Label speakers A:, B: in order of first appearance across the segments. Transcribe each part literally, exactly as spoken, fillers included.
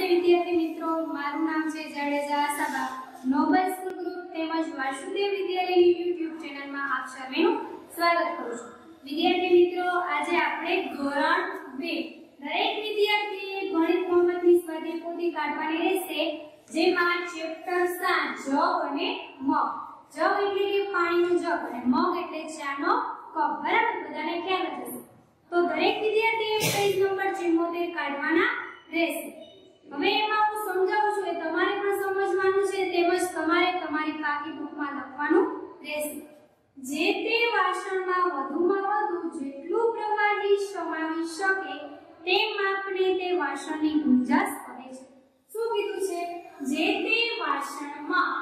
A: વિદ્યાર્થી મિત્રો, મારું નામ છે Jadeja Ashaba. Noble school group તેમજ વાસુદેવ વિદ્યાલયની યુટ્યુબ ચેનલમાં આપ સર્વેનું સ્વાગત કરું છું. વિદ્યાર્થી મિત્રો, આજે આપણે ધોરણ બે દરેક વિદ્યાર્થીએ ગણિત ગણપતની સ્વાધ્યાય પોથી કાઢવાની રહેશે, જેમાં ચેપ્ટર સાત જગ અને મગ. જગ એટલે કે પાણીનો જગ અને મગ એટલે ચાનો કપ. બરાબર, બધાને ખ્યાલ હશે. તો દરેક વિદ્યાર્થીએ પેજ નંબર ચુમ્મોતેર કાઢવાના રહેશે. હવે એમાં હું સમજાવું છું, એ તમારે પણ સમજવાનું છે, તેમજ તમારે તમારી પાકી બુકમાં લખવાનું રહેશે. જે તે વાસણમાં વધુમાં વધુ જેટલું પ્રવાહી સમાવી શકે તે માપને તે વાસણની ગુંજાશ કહે છે. શું કીધું છે? જે તે વાસણમાં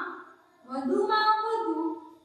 A: વધુમાં વધુ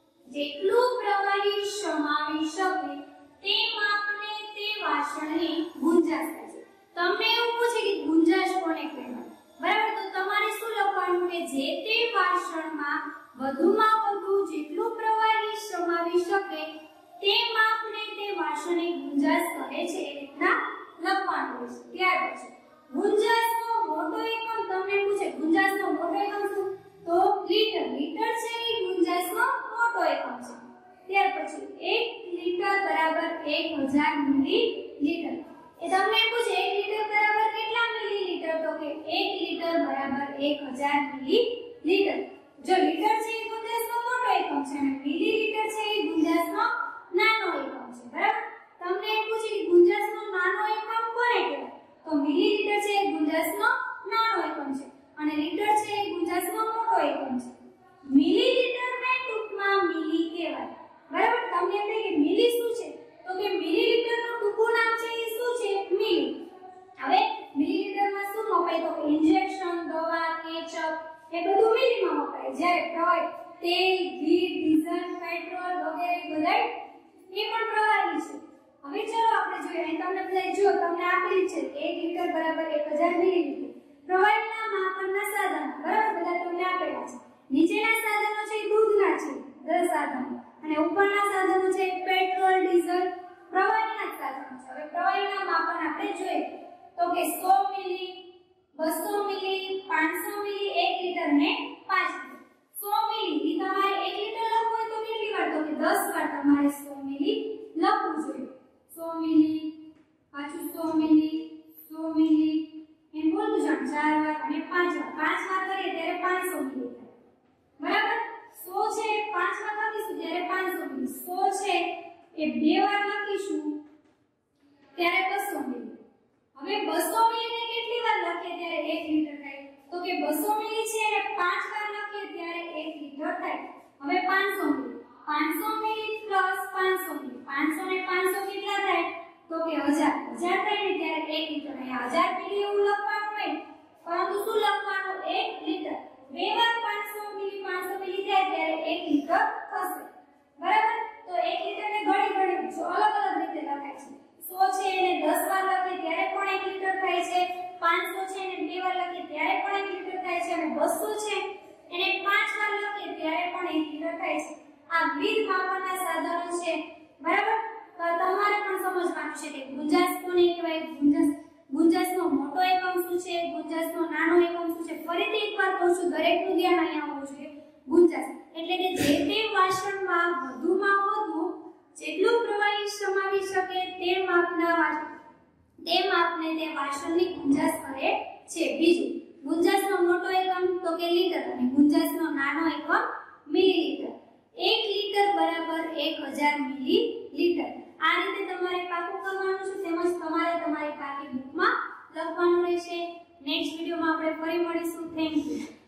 A: જેટલું પ્રવાહી સમાવી શકે તે માપને તે વાસણની ગુંજાશ કહે છે. તમને એવું પૂછે કે ગુંજાશ કોને કહેવાય? બરાબર, તો તમારે શું લખવાનું કે જે તે વાસણમાં વધુમાં વધુ જેટલું પ્રવાહી સમાવી શકે તે માપને તે વાસણની ગુંજાશ કહે છે. એ રીતના લખવાનું છે. ત્યાર પછી ગુંજાશનો મોટો એકમ તમને પૂછે, ગુંજાશનો મોટો એકમ શું? તો લીટર. લીટર છે એ ગુંજાશનો મોટો એકમ છે. ત્યાર પછી એક લીટર બરાબર એક હજાર મિલીલીટર. એ તમને પૂછે એક લીટર બરાબર કેટલા મિલીલીટર? તો કે એક લીટર બરાબર એક હજાર મિલીલીટર. જો લીટર છે એ ગુંજાશનો મોટો એકમ છે અને મિલીલીટર છે એ ગુંજાશનો નાનો એકમ છે. બરાબર, તમને એ પૂછે કે ગુંજાશનો નાનો એકમ કોને કહેવાય? તો મિલીલીટર છે એ ગુંજાશનો નાનો એકમ છે અને લીટર છે એ ગુંજાશનો મોટો એકમ છે. મિલીલીટરને ટૂંકમાં મિલી કહેવાય. બરાબર, તમને એમ થાય કે મિલી શું છે? તો કે મિલીલીટરનું ટૂંકું નામ છે એ શું છે? મિલી. હવે મિલીલીટરમાં શું મપાય? તો કે ઇન્જેક્શન, દવા, કેચઅપ એ બધું મિલીમાં મપાય. જ્યારે પ્રવાહી તેલ, ઘી, ડીઝલ, પેટ્રોલ વગેરે બધા એ પણ પ્રવાહી છે. હવે ચલો આપણે જોઈએ. અહીં તમને બધા જો તમને આપેલી છે કે એક લીટર બરાબર એક હજાર મિલીલીટર. પ્રવાહીના માપનના સાધનો બરાબર બધા તમને આપેલા છે. નીચેના સાધનો છે એ દૂધના છે, દસ સાધનો, અને ઉપરના સાધનો છે પેટ્રોલ, ડીઝલ, પ્રવાહીના સાધનો છે. હવે પ્રવાહીના માપન આપણે જોઈએ તો કે સો મિલી, બસો મિલી, પાંચસો મિલી, એક લીટર ને પાંચ લીટર. સો મિલી ઈ તમારે એક લીટર લખવું હોય તો કેટલી વાર? તો કે દસ વાર તમારે સો મિલી લખવું જોઈએ. સો મિલી, પાછું સો મિલી, સો મિલી એમ બોલતું જાણ ચાર વાર અને પાંચ વાર. પાંચ વાર કરીએ ત્યારે પાંચસો મિલી થાય. બરાબર, સો છે એ પાંચ વાર લખીશું ત્યારે પાંચસો મિલી. સો છે એ બે વાર લખીશું ત્યારે બસો મિલી. હવે બસો મિલી ને કેટલી વાર લખીએ ત્યારે એક લીટર થાય? તો કે બસો મિલી છે અને પાંચ વાર લખીએ ત્યારે એક લીટર થાય. હવે પાંચસો મિલી, પાંચસો મિલી પ્લસ પાંચસો મિલી, પાંચસો ને પાંચસો કેટલા થાય? તો કે હજાર. હજાર થાય ને ત્યારે એક લીટર. અહીંયા હજાર મિલી એવું લખવાનું નહીં, પરંતુ શું લખવાનું? એક લીટર. બે વાર પાંચસો મિલી પાંચસો મિલી થાય ત્યારે એક લીટર થશે. બરાબર, તો એક લીટર ને ઘણી ઘણી જો અલગ અલગ રીતે લખાય છે. સો છે એને દસ વાર લખીએ ત્યારે પણ એક લીટર થાય છે. પાંચસો છે એને બે વાર લખીએ ત્યારે પણ એક લીટર થાય છે અને બસો છે એને પાંચ વાર લખીએ ત્યારે પણ એક લીટર થાય છે. આ વિવિધ માપનના સાધનો છે. બરાબર, તો તમારે પણ સમજવાનું છે કે ગુંજાશ કોને કહેવાય, ગુંજાશ ગુંજાશનો મોટો એકમ શું છે, ગુંજાશનો નાનો એકમ શું છે. ફરીથી એકવાર કહું છું, દરેકનું ધ્યાન અહીંયા હોવું જોઈએ. ગુંજાશ એટલે કે જે તે વાસણમાં વધુમાં વધુ જેટલું પ્રવાહી સમાવી શકે તે માપના વાસણ તે માપને તે વાસણની ગુંજાશ કહે છે. બીજું, ગુંજાશનો મોટો એકમ તો કે લીટર અને ગુંજાશનો નાનો એકમ મિલીલીટર. એક લીટર બરાબર એક હજાર મિલીલીટર. આ રીતે તમારે પાકું કરવાનું છે, તેમજ તમારે તમારી પાકી બુકમાં લખવાનું રહેશે. નેક્સ્ટ વિડિયોમાં આપણે ફરી મળીશું. Thank you.